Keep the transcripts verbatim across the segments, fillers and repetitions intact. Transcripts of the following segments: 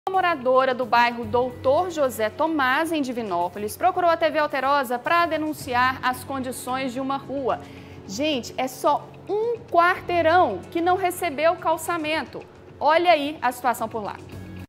A moradora do bairro Doutor José Tomás, em Divinópolis, procurou a T V Alterosa para denunciar as condições de uma rua. Gente, é só um quarteirão que não recebeu calçamento. Olha aí a situação por lá.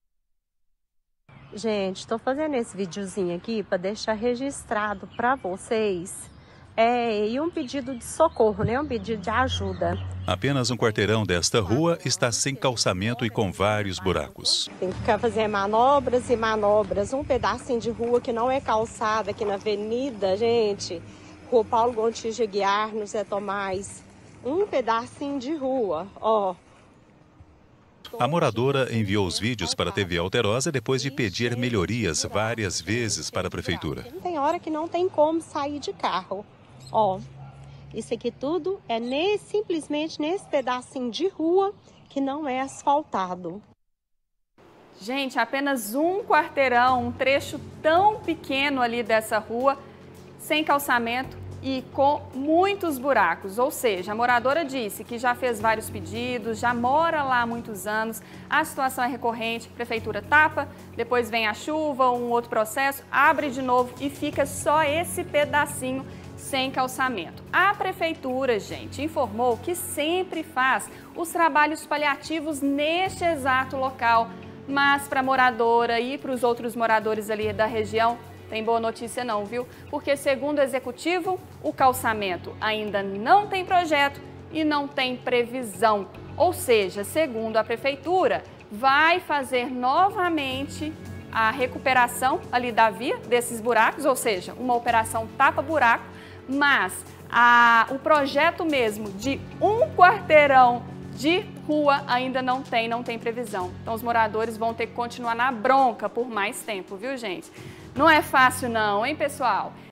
Gente, estou fazendo esse videozinho aqui para deixar registrado para vocês é, e um pedido de socorro, né? Um pedido de ajuda. Apenas um quarteirão desta rua está sem calçamento e com vários buracos. Tem que ficar fazendo manobras e manobras. Um pedacinho de rua que não é calçada aqui na avenida, gente. Rua Paulo Gontijo Aguiar, no Zé Tomás. Um pedacinho de rua, ó. A moradora enviou os vídeos para a T V Alterosa depois de pedir melhorias várias vezes para a prefeitura. Tem hora que não tem como sair de carro. Ó, isso aqui tudo é nesse, simplesmente nesse pedacinho de rua que não é asfaltado. Gente, apenas um quarteirão, um trecho tão pequeno ali dessa rua, sem calçamento e com muitos buracos. Ou seja, a moradora disse que já fez vários pedidos, já mora lá há muitos anos, a situação é recorrente, a prefeitura tapa, depois vem a chuva, um outro processo, abre de novo e fica só esse pedacinho sem calçamento. A prefeitura, gente, informou que sempre faz os trabalhos paliativos neste exato local, mas para a moradora e para os outros moradores ali da região, tem boa notícia não, viu? Porque segundo o executivo, o calçamento ainda não tem projeto e não tem previsão. Ou seja, segundo a prefeitura, vai fazer novamente a recuperação ali da via, desses buracos, ou seja, uma operação tapa-buraco, mas a, o projeto mesmo de um quarteirão de rua ainda não tem, não tem previsão. Então os moradores vão ter que continuar na bronca por mais tempo, viu, gente? Não é fácil não, hein, pessoal?